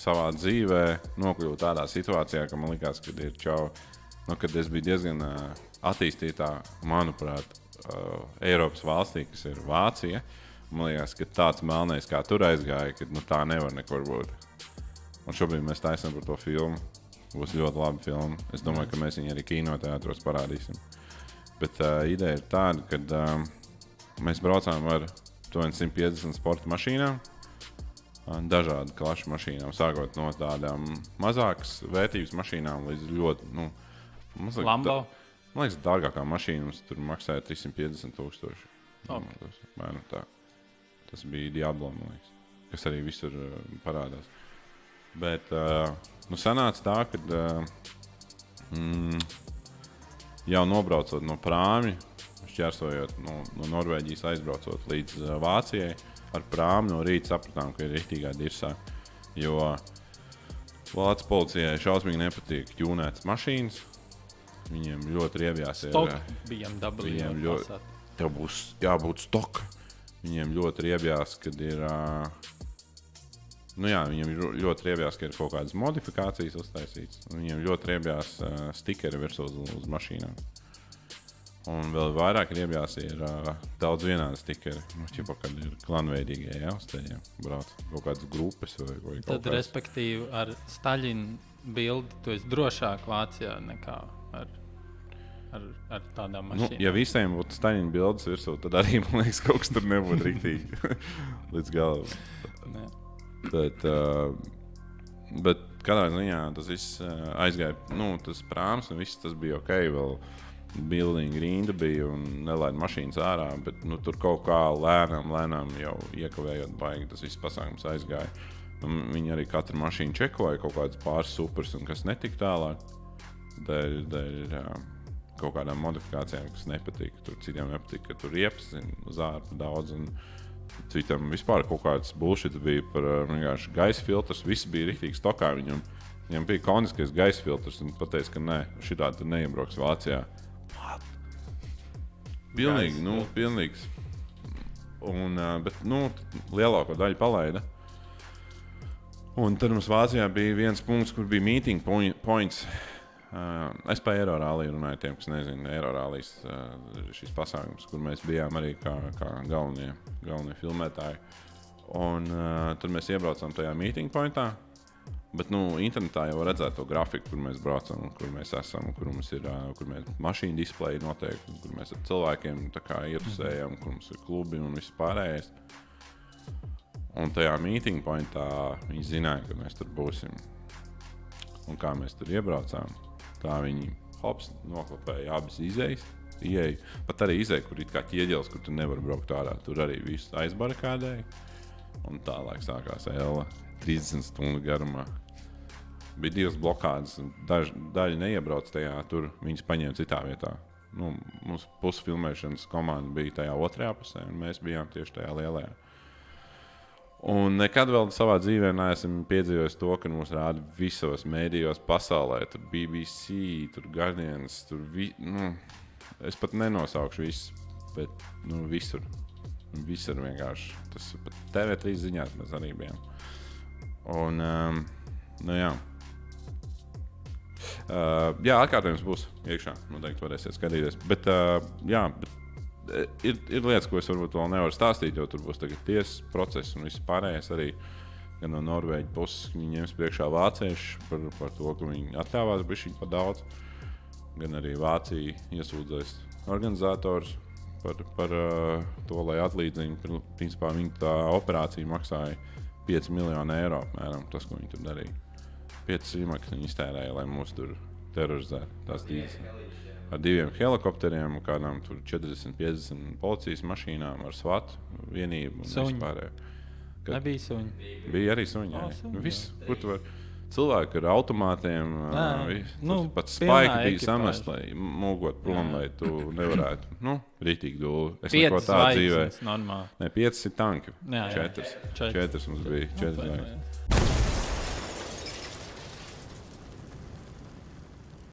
savā dzīvē nokļuvu tādā situācijā, ka man likās, ka ir čau, kad es biju diezgan attīstītā, manuprāt, Eiropas valstī, kas ir Vācija. Man liekas, ka tāds melnais, kā tur aizgāja, ka tā nevar nekur būt. Un šobrīd mēs taisam par to filmu. Būs ļoti laba filma. Es domāju, ka mēs viņu arī kinoteātros parādīsim. Bet ideja ir tāda, ka mēs braucām ar 150 sporta mašīnām, dažādu klašu mašīnām, sākot no tādām mazākas vērtības mašīnām līdz ļoti, Lambo? Man liekas, dārgākā mašīna mums tur maksāja 350,000. Okay. Tas bija Diablo, man liekas, kas arī visur parādās. Bet sanāca tā, ka jau nobraucot no prāmi, šķērsojot no Norvēģijas, aizbraucot līdz Vācijai, ar prāmi no rīta sapratām, ka ir riktīgā dirsā, jo Vācijas policijai šausmīgi nepatīk ķūnētas mašīnas. Viņiem ļoti riebjās ir... Tev būs jābūt stoka. Viņiem ļoti riebjās, kad ir... viņiem ļoti riebjās, ka ir kaut kādas modifikācijas uztaisītas. Viņiem ļoti riebjās stikeri virsū uz mašīnām. Un vēl vairāk riebjās ir daudz vienādi stikeri. Kad ir klanveidīgie, uz teļiem brauc kaut kādas grupas vai kaut kādas. Tad, respektīvi, ar Staļinu bildi tu esi drošāk Vācijā nekā ar tādām mašīnām. Ja visiem būtu Staļina bildes virsū, tad arī, man liekas, kaut kas tur nebūtu riktīgi līdz galam. Bet kādā ziņā tas viss aizgāja, tas prāms un viss tas bija ok, vēl building rinda bija un nelaida mašīnas ārā, bet tur kaut kā lēnām jau iekavējot baigi, tas viss pasākums aizgāja. Viņi arī katru mašīnu čekoja, kaut kādas pāris supers un kas netika tālāk, dēļ kaut kādām modifikācijām, kas nepatīk. Tur citiem nepatīk, ka tur riepas uz ārpu daudz, un citam vispār kaut kāds bullshit bija par vienkārši gaisa filtrs. Viss bija riktīgi stokā viņam. Viņam bija koniskais gaisa filtrs, un pateica, ka nē, šitādi neiebrauks Vācijā. Pilnīgs. Bet, lielāko daļu palaida. Un tad mums Vācijā bija viens punkts, kur bija meeting points. Es pa Eirorāliju runāju tiem, kas nezina, Eirorālijas šis pasākums, kur mēs bijām arī kā galvenie filmētāji. Un tad mēs iebraucām tajā meeting pointā, bet internetā jau var redzēt to grafiku, kur mēs braucam, kur mēs esam, kur mums ir mašīna displeja noteikti, kur mēs ar cilvēkiem tā kā ietusējam, kur mums ir klubi un viss pārējais. Un tajā meeting pointā viņi zināja, ka mēs tur būsim. Un kā mēs tur iebraucām. Tā viņi noklapēja abas izejas. Pat arī izeja, kur ir kā ķieģelis, kur tu nevar braukt ārā. Tur arī visu aizbarikādēja. Un tālāk sākās ēla 30 stundu garumā. Bija divas blokādes. Daļa neiebrauc tajā, tur viņas paņēma citā vietā. Mums pusfilmēšanas komanda bija tajā otrajā pusē, un mēs bijām tieši tajā lielajā. Un nekad vēl savā dzīvē neesam piedzīvojis to, ka mums rāda visos mēdījos pasaulē. Tur BBC, tur Guardians, tur es pat nenosaukšu visu, bet visur. Visur vienkārši. Tas pat TV3 ziņās mēs arī bijām. Un, jā. Atkārtojums būs iekšā. Noteikti varēsiet skatīties. Bet, Ir lietas, ko es varbūt vēl nevaru stāstīt, jo tur būs tagad tiesas process un viss pārējais arī gan no Norvēģi puses. Viņi ņems priekšā vācieši par to, ka viņi atļāvās bišķiņ par daudz. Gan arī Vācija iesūdzēs organizators par to, lai atlīdziņu. Principā viņa tā operācija maksāja 5 miljonu eiro, apmēram, tas, ko viņi tur darīja. 5 iemaksas viņi iztērēja, lai mūs tur terorizētu. Tās tīzes. Ar 2 helikopteriem, kādām tur 40-50 policijas mašīnām ar SWAT vienību un vispārējo. Nebija suņi? Bija arī suņi, jā. Viss, kur tu var... Cilvēki ar automātiem, pat spaiki bija samest, lai mūgot prom, lai tu nevarētu. Rītīgi dūli. Es neko tādu dzīvēju. 5 ir tanki. 4 mums bija. 4 zvaigznes.